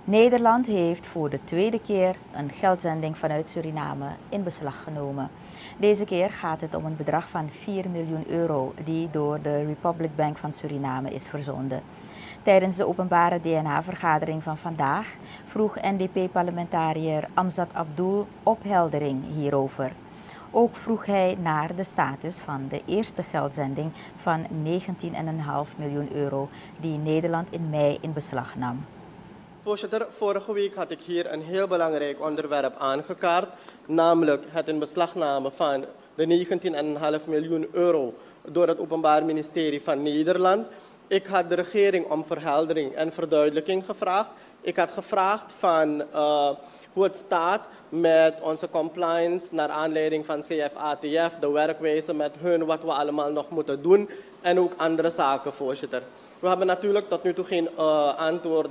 Nederland heeft voor de tweede keer een geldzending vanuit Suriname in beslag genomen. Deze keer gaat het om een bedrag van 4 miljoen euro die door de Republic Bank van Suriname is verzonden. Tijdens de openbare DNA-vergadering van vandaag vroeg NDP-parlementariër Amzat Abdul opheldering hierover. Ook vroeg hij naar de status van de eerste geldzending van 19,5 miljoen euro die Nederland in mei in beslag nam. Voorzitter, vorige week had ik hier een heel belangrijk onderwerp aangekaart, namelijk het in beslagname van de 19,5 miljoen euro door het Openbaar Ministerie van Nederland. Ik had de regering om verheldering en verduidelijking gevraagd. Ik had gevraagd van hoe het staat met onze compliance naar aanleiding van CFATF, de werkwijze met hun, wat we allemaal nog moeten doen en ook andere zaken, voorzitter. We hebben natuurlijk tot nu toe geen antwoord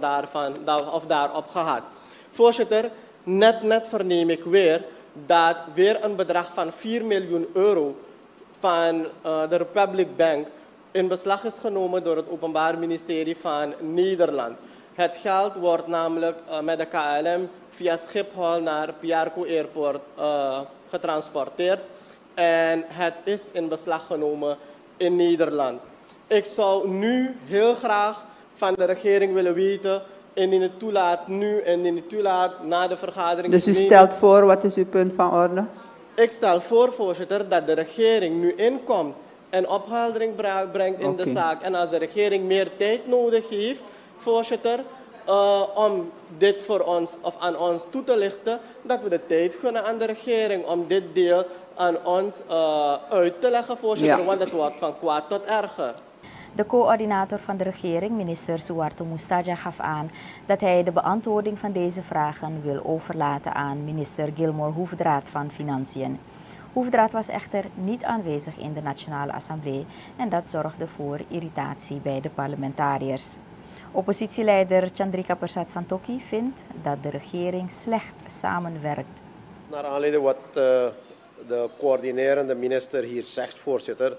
daarop gehad. Voorzitter, net verneem ik weer dat weer een bedrag van 4 miljoen euro van de Republic Bank in beslag is genomen door het Openbaar Ministerie van Nederland. Het geld wordt namelijk met de KLM via Schiphol naar Piarco Airport getransporteerd en het is in beslag genomen in Nederland. Ik zou nu heel graag van de regering willen weten, indien het toelaat nu en indien het toelaat na de vergadering. Dus u stelt voor, wat is uw punt van orde? Ik stel voor, voorzitter, dat de regering nu inkomt en opheldering brengt in de zaak. En als de regering meer tijd nodig heeft, voorzitter, om dit voor ons of aan ons toe te lichten, dat we de tijd gunnen aan de regering om dit deel aan ons uit te leggen, voorzitter, want het wordt van kwaad tot erger. De coördinator van de regering, minister Suharto Moestaja, gaf aan dat hij de beantwoording van deze vragen wil overlaten aan minister Gilmore Hoefdraad van Financiën. Hoefdraad was echter niet aanwezig in de Nationale Assemblée en dat zorgde voor irritatie bij de parlementariërs. Oppositieleider Chandrika Persat Santokhi vindt dat de regering slecht samenwerkt. Naar aanleiding wat de coördinerende minister hier zegt, voorzitter.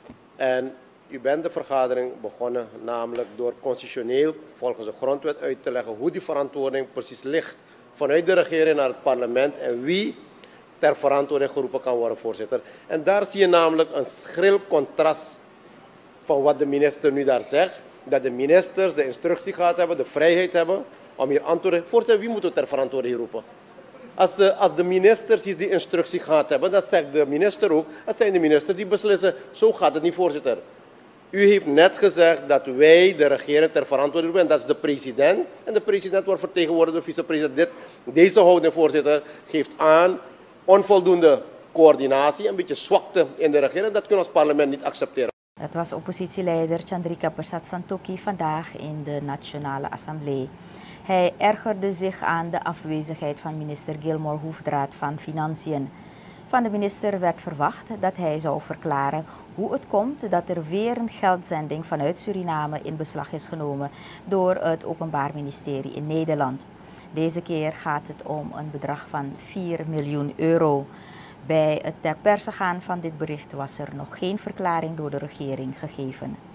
En u bent de vergadering begonnen, namelijk door constitutioneel volgens de grondwet uit te leggen hoe die verantwoording precies ligt vanuit de regering naar het parlement en wie ter verantwoording geroepen kan worden, voorzitter. En daar zie je namelijk een schril contrast van wat de minister nu daar zegt. Dat de ministers de instructie gehad hebben, de vrijheid hebben om hier antwoorden. Voorzitter, wie moet we ter verantwoording roepen? Als de ministers hier die instructie gehad hebben, dan zegt de minister ook, dat zijn de ministers die beslissen. Zo gaat het niet, voorzitter. U heeft net gezegd dat wij de regering ter verantwoording roepen en dat is de president. En de president wordt vertegenwoordigd door vicepresident. Deze houding, voorzitter, geeft aan onvoldoende coördinatie, een beetje zwakte in de regering. Dat kunnen we als parlement niet accepteren. Dat was oppositieleider Chandrika Persat Santokhi vandaag in de Nationale Assemblée. Hij ergerde zich aan de afwezigheid van minister Gilmore Hoefdraad van Financiën. Van de minister werd verwacht dat hij zou verklaren hoe het komt dat er weer een geldzending vanuit Suriname in beslag is genomen door het Openbaar Ministerie in Nederland. Deze keer gaat het om een bedrag van 4 miljoen euro. Bij het ter perse gaan van dit bericht was er nog geen verklaring door de regering gegeven.